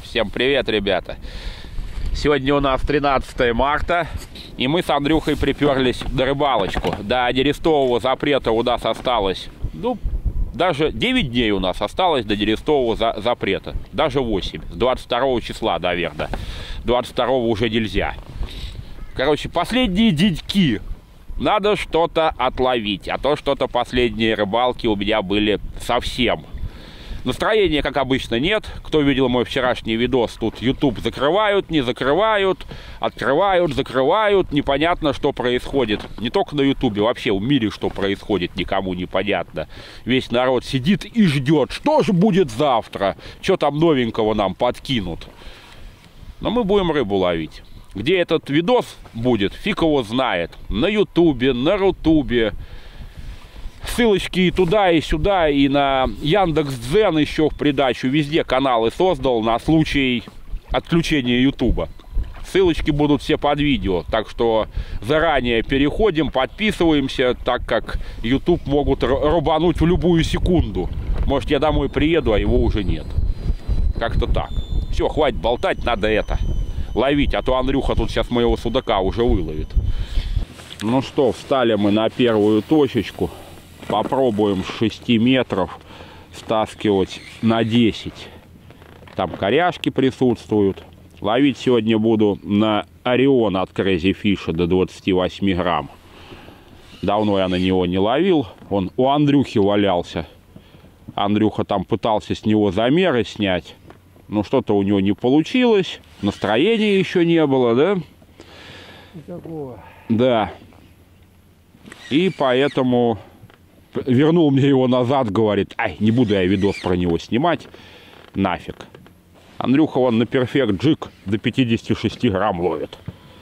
Всем привет, ребята! Сегодня у нас 13 марта, и мы с Андрюхой приперлись на рыбалочку. До нерестового запрета у нас осталось, даже 9 дней у нас осталось до нерестового запрета. Даже 8. С 22 числа, наверное. 22 уже нельзя. Короче, последние деньки. Надо что-то отловить. А то что-то последние рыбалки у меня были совсем. Настроения, как обычно, нет. Кто видел мой вчерашний видос, тут YouTube закрывают, не закрывают, открывают, закрывают. Непонятно, что происходит. Не только на YouTube, вообще в мире, что происходит, никому не понятно. Весь народ сидит и ждет, что же будет завтра, что там новенького нам подкинут. Но мы будем рыбу ловить. Где этот видос будет, фиг его знает. На YouTube, на Рутубе. Ссылочки и туда, и сюда, и на Яндекс.Дзен еще в придачу. Везде каналы создал на случай отключения Ютуба. Ссылочки будут все под видео. Так что заранее переходим, подписываемся, так как YouTube могут рубануть в любую секунду. Может, я домой приеду, а его уже нет. Как-то так. Все, хватит болтать, надо ловить. А то Андрюха тут сейчас моего судака уже выловит. Ну что, встали мы на первую точечку. Попробуем с 6 метров стаскивать на 10. Там коряшки присутствуют. Ловить сегодня буду на Орион от Crazy Fish до 28 грамм. Давно я на него не ловил. Он у Андрюхи валялся. Андрюха там пытался с него замеры снять. Но что-то у него не получилось. Настроения еще не было, да? Никакого. Да. И поэтому... вернул мне его назад, говорит, ай, не буду я видос про него снимать, нафиг. Андрюха вон на Perfect Jig до 56 грамм ловит.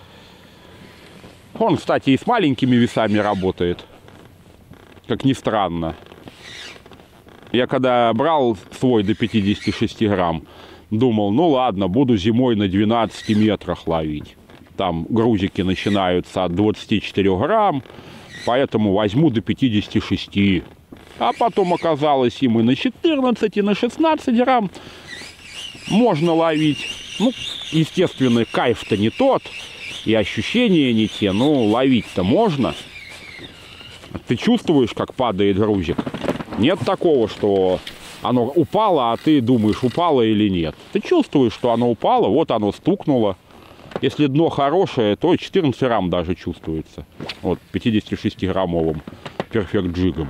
Он, кстати, и с маленькими весами работает, как ни странно. Я когда брал свой до 56 грамм, думал, ну ладно, буду зимой на 12 метрах ловить. Там грузики начинаются от 24 грамм. Поэтому возьму до 56. А потом оказалось, им и на 14, и на 16 грамм можно ловить. Ну, естественно, кайф-то не тот, и ощущения не те. Но ловить-то можно. Ты чувствуешь, как падает грузик? Нет такого, что оно упало, а ты думаешь, упало или нет. Ты чувствуешь, что оно упало, вот оно стукнуло. Если дно хорошее, то 14 грамм даже чувствуется. Вот, 56-граммовым Perfect Jig'ом.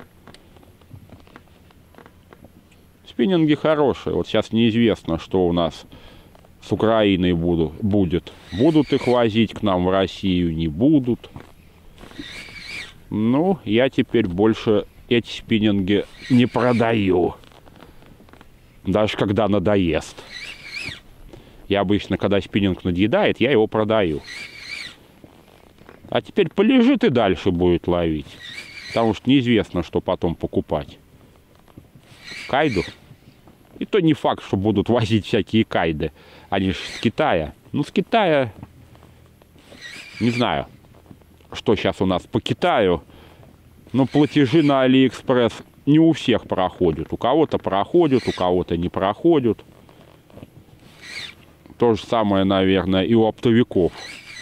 Спиннинги хорошие. Вот сейчас неизвестно, что у нас с Украиной будет. Будут их возить к нам в Россию, не будут. Ну, я теперь больше эти спиннинги не продаю. Даже когда надоест. Я обычно, когда спиннинг надоедает, я его продаю. А теперь полежит и дальше будет ловить. Потому что неизвестно, что потом покупать. Кайду. И то не факт, что будут возить всякие кайды. Они же с Китая. Ну, с Китая... Не знаю, что сейчас у нас по Китаю. Но платежи на Алиэкспресс не у всех проходят. У кого-то проходят, у кого-то не проходят. То же самое, наверное, и у оптовиков.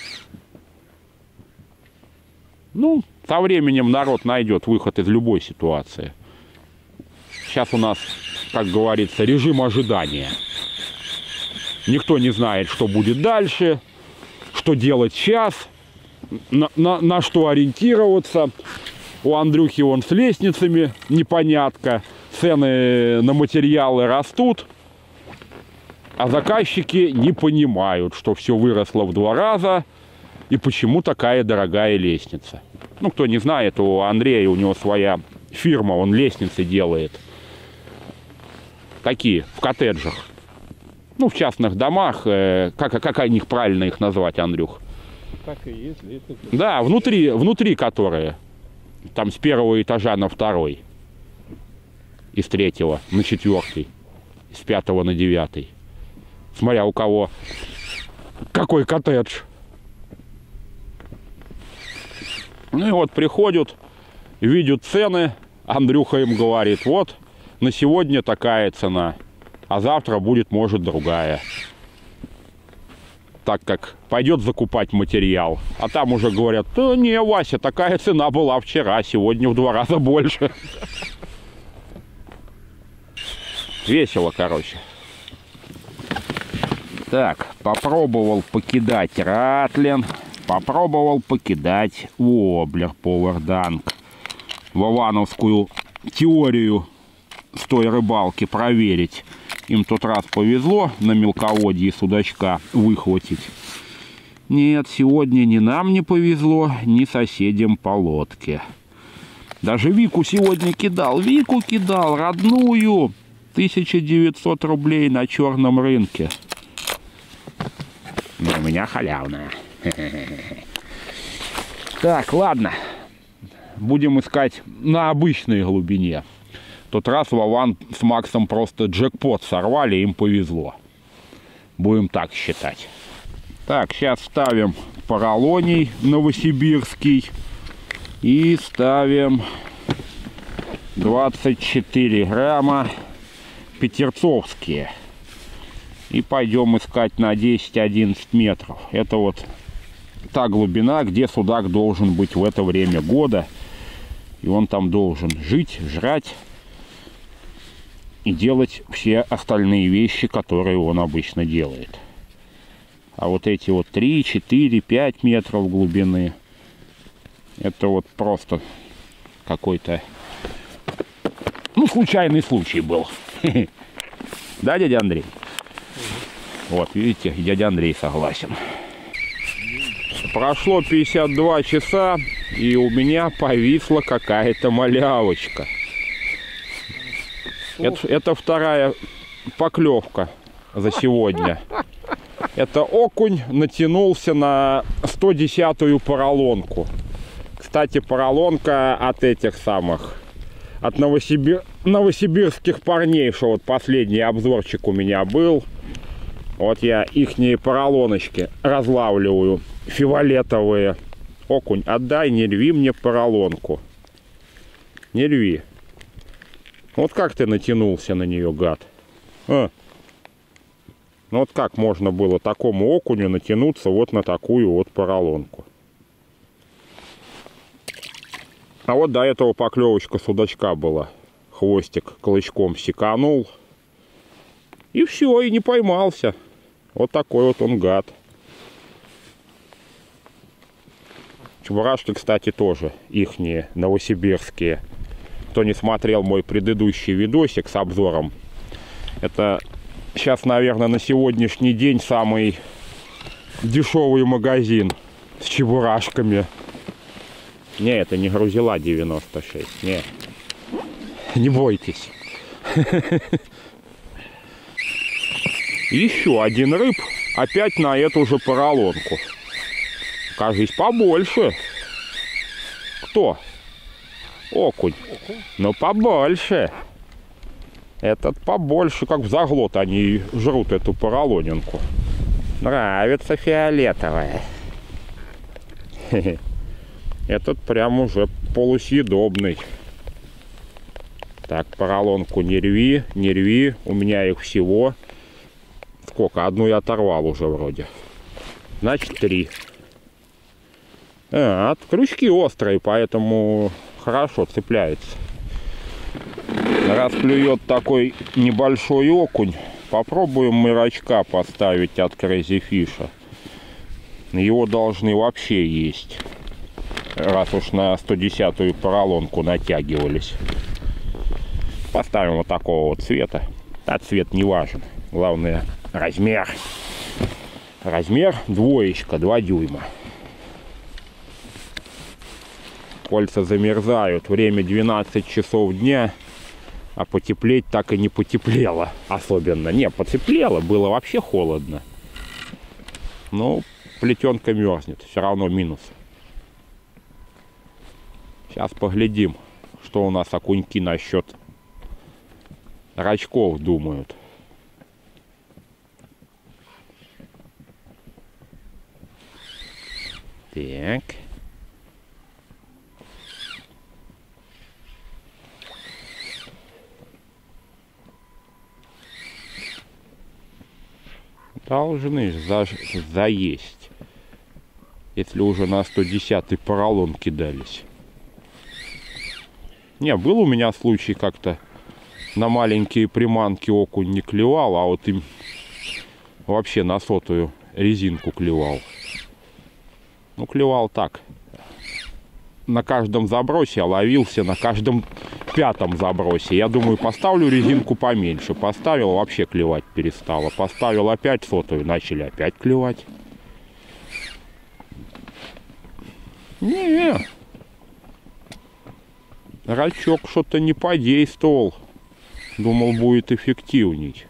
Ну, со временем народ найдет выход из любой ситуации. Сейчас у нас, как говорится, режим ожидания. Никто не знает, что будет дальше, что делать сейчас, на что ориентироваться. У Андрюхи вон с лестницами непонятка. Цены на материалы растут. А заказчики не понимают, что все выросло в 2 раза и почему такая дорогая лестница. Ну, кто не знает, у Андрея, у него своя фирма, он лестницы делает. Такие, в коттеджах. Ну, в частных домах. Как их правильно их назвать, Андрюх? Так и есть лестница. Да, внутри которые. Там с 1-го этажа на 2-й. И с 3-го на 4-й. И с 5-го на 9-й. Смотря у кого какой коттедж. Ну и вот приходят, видят цены. Андрюха им говорит, вот на сегодня такая цена. а завтра будет, может, другая. Так как пойдет закупать материал, а там уже говорят: да не, Вася, такая цена была вчера, сегодня в 2 раза больше. Весело, короче. Так, попробовал покидать Ратлин, попробовал покидать Воблер Powerdank. Вовановскую теорию с той рыбалки проверить. Им тот раз повезло на мелководье судачка выхватить. Нет, сегодня ни нам не повезло, ни соседям по лодке. Даже Вику сегодня кидал. Вику кидал, родную. 1900 рублей на черном рынке. Но у меня халявная. Так, ладно. Будем искать на обычной глубине. В тот раз Вован с Максом просто джекпот сорвали, им повезло. Будем так считать. Так, сейчас ставим поролоний новосибирский. И ставим 24 грамма петерцовские. И пойдем искать на 10-11 метров. Это вот та глубина, где судак должен быть в это время года. И он там должен жить, жрать и делать все остальные вещи, которые он обычно делает. А вот эти вот 3, 4, 5 метров глубины, это вот просто какой-то, ну, случайный случай был. Да, дядя Андрей? Вот, видите, дядя Андрей согласен. Прошло 52 часа, и у меня повисла какая-то малявочка. Это вторая поклевка за сегодня. Это окунь натянулся на 110-ю поролонку. Кстати, поролонка от этих самых, от новосибирских парней, что вот последний обзорчик у меня был. Вот я ихние поролоночки разлавливаю, фиолетовые. Окунь, отдай, не рви мне поролонку. Не рви. Вот как ты натянулся на нее, гад? А? Ну вот как можно было такому окуню натянуться вот на такую вот поролонку? А вот до этого поклевочка судачка была. Хвостик клычком секанул. И все, и не поймался. Вот такой вот он гад. Чебурашки, кстати, тоже ихние, новосибирские. Кто не смотрел мой предыдущий видосик с обзором, это сейчас, наверное, на сегодняшний день самый дешевый магазин с чебурашками. Не, это не грузила 96, не. Не бойтесь. Еще один рыб, опять на эту же поролонку. Кажись, побольше. Кто? Окунь. Но побольше. Этот побольше, как в заглот они жрут эту поролонинку. Нравится фиолетовая. Этот прям уже полусъедобный. Так, поролонку не рви, не рви. У меня их всего... Сколько? Одну я оторвал уже вроде. Значит, 3. Крючки острые, поэтому хорошо цепляется. Раз клюет такой небольшой окунь, попробуем мырачка поставить от Crazy Fish. Его должны вообще есть. Раз уж на 110-ю поролонку натягивались. Поставим вот такого вот цвета. А цвет не важен. Главное размер. Размер 2, 2 дюйма. Кольца замерзают. Время 12 часов дня. А потеплеть так и не потеплело. Особенно. Не, потеплело. Было вообще холодно. Но плетенка мерзнет. Все равно минус. Сейчас поглядим, что у нас окуньки насчет рачков думают. Так. Должны заесть. Если уже на 110-й поролон кидались. Не, был у меня случай как-то на маленькие приманки окунь не клевал, а вот им вообще на 100-ю резинку клевал. Ну, клевал так. На каждом забросе, а ловился на каждом 5-м забросе. Я думаю, поставлю резинку поменьше. Поставил, вообще клевать перестала. Поставил опять 100-ю, начали опять клевать. Не, рачок что-то не подействовал. Думал, будет эффективней.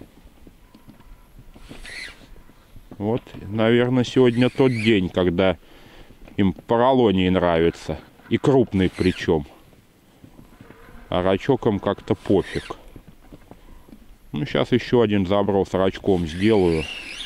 Вот, наверное, сегодня тот день, когда им поролоний нравится. И крупный причем. А рачок им как-то пофиг. Ну, сейчас еще один заброс рачком сделаю.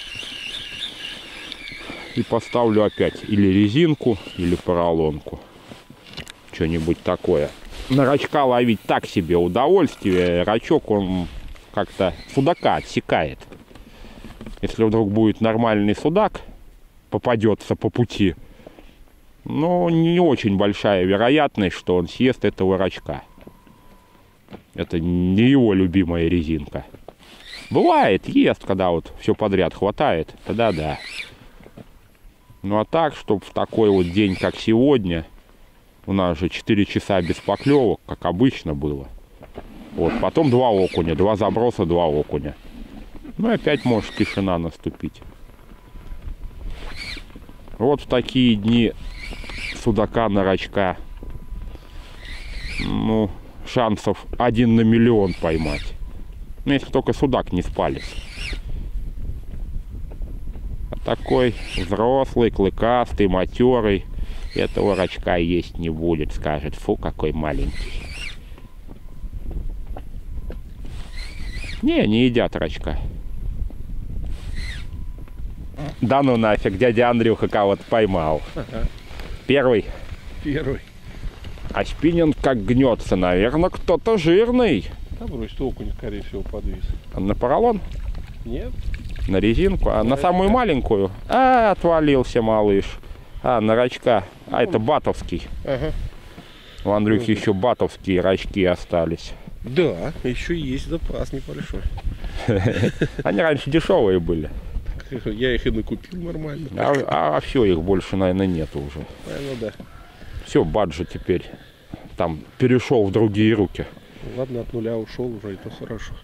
И поставлю опять или резинку, или поролонку. Что-нибудь такое. На рачка ловить так себе удовольствие. Рачок, он как-то судака отсекает. Если вдруг будет нормальный судак, попадется по пути, но не очень большая вероятность, что он съест этого рачка. Это не его любимая резинка. Бывает, ест, когда вот все подряд хватает, тогда да. Ну а так, чтобы в такой вот день, как сегодня, у нас же 4 часа без поклевок, как обычно было. Вот, потом 2 окуня, 2 заброса, 2 окуня. Ну и опять может тишина наступить. Вот в такие дни судака на рачка, ну, шансов 1 на миллион поймать. Ну, если только судак не спалится. А такой взрослый, клыкастый, матерый, этого рачка есть не будет. Скажет, фу, какой маленький. Не едят рачка. Да ну нафиг, дядя Андрюха кого-то поймал. Ага. Первый. Первый. А спиннинг как гнется, наверное, кто-то жирный. Да брось, окунь, скорее всего, подвис. На поролон? Нет. На резинку? А на самую маленькую? А, отвалился малыш. А, на рачка. А, это батовский. Ага. У Андрюхи еще батовские рачки остались. Да, еще есть запас небольшой. Они раньше дешевые были. Я их и накупил нормально. А все, их больше, наверное, нету уже. Ну да. Все, баджи теперь там перешел в другие руки. Ладно, от нуля ушел уже, это хорошо.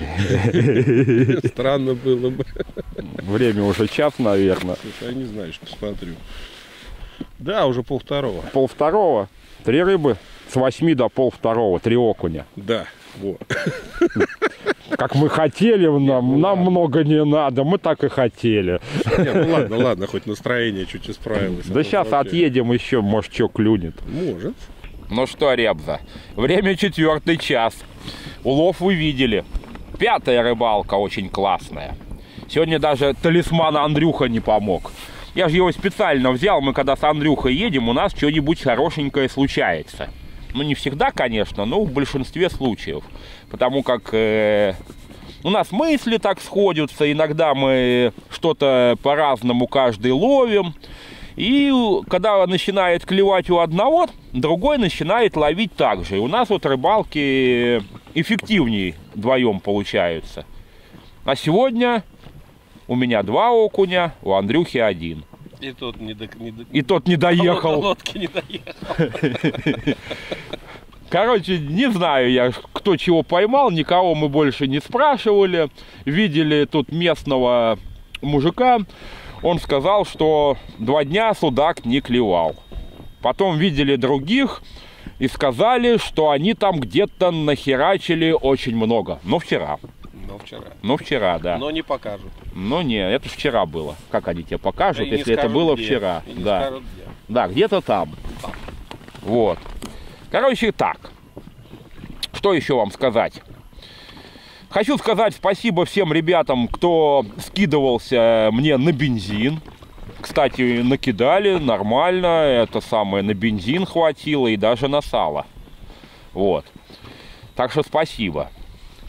Странно было бы. Время уже час, наверное. Слушай, я не знаю, что смотрю. Да, уже 1:30. 1:30. 3 рыбы с 8 до 1:30. 3 окуня. Да, вот. Как мы хотели, нам много не надо, мы так и хотели. Не, ну ладно, хоть настроение чуть исправилось. Да сейчас вообще отъедем еще, может, что клюнет. Может. Ну что, Ребза, время 4-й час. Улов вы видели. 5-я рыбалка очень классная. Сегодня даже талисман Андрюха не помог. Я же его специально взял, мы когда с Андрюхой едем, у нас что-нибудь хорошенькое случается. Ну, не всегда, конечно, но в большинстве случаев. Потому как у нас мысли так сходятся, иногда мы что-то по-разному каждый ловим. И когда начинает клевать у одного, другой начинает ловить так же. И у нас вот рыбалки эффективнее вдвоем получаются. А сегодня у меня 2 окуня, у Андрюхи 1. И тот не доехал. Лодки не доехал. Короче, не знаю я, кто чего поймал, никого мы больше не спрашивали. Видели тут местного мужика, он сказал, что 2 дня судак не клевал. Потом видели других и сказали, что они там где-то нахерачили очень много. Но вчера. Ну, вчера, да. Но не покажут. Ну, не, это вчера было. Как они тебе покажут, и если это было где. вчера? И не Да. скажут, где. Да, где-то там. Вот. Короче, так. Что еще вам сказать? Хочу сказать спасибо всем ребятам, кто скидывался мне на бензин. Кстати, накидали нормально. Это самое, на бензин хватило и даже на сало. Вот. Так что спасибо.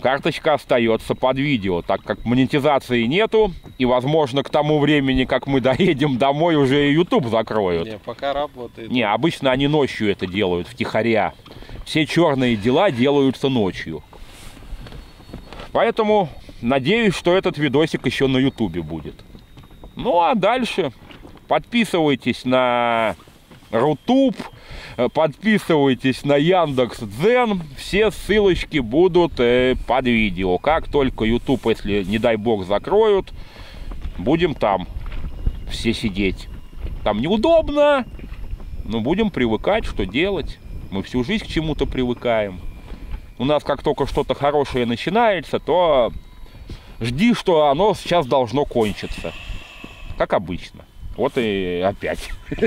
карточка остается под видео, так как монетизации нету, и, возможно, к тому времени, как мы доедем домой, уже и YouTube закроют. Не, пока работает. Не, обычно они ночью это делают, втихаря. Все черные дела делаются ночью. Поэтому надеюсь, что этот видосик еще на YouTube будет. Ну, а дальше подписывайтесь на Рутуб, подписывайтесь на Яндекс.Дзен. Все ссылочки будут под видео. Как только YouTube, если, не дай бог, закроют, будем там все сидеть. Там неудобно, но будем привыкать, что делать. Мы всю жизнь к чему-то привыкаем. У нас как только что-то хорошее начинается, то жди, что оно сейчас должно кончиться. Как обычно. Вот и опять.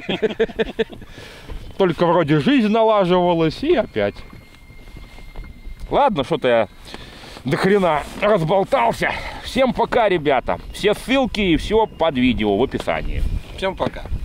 Только вроде жизнь налаживалась, и опять. Ладно, что-то я до хрена разболтался. Всем пока, ребята. Все ссылки и все под видео в описании. Всем пока.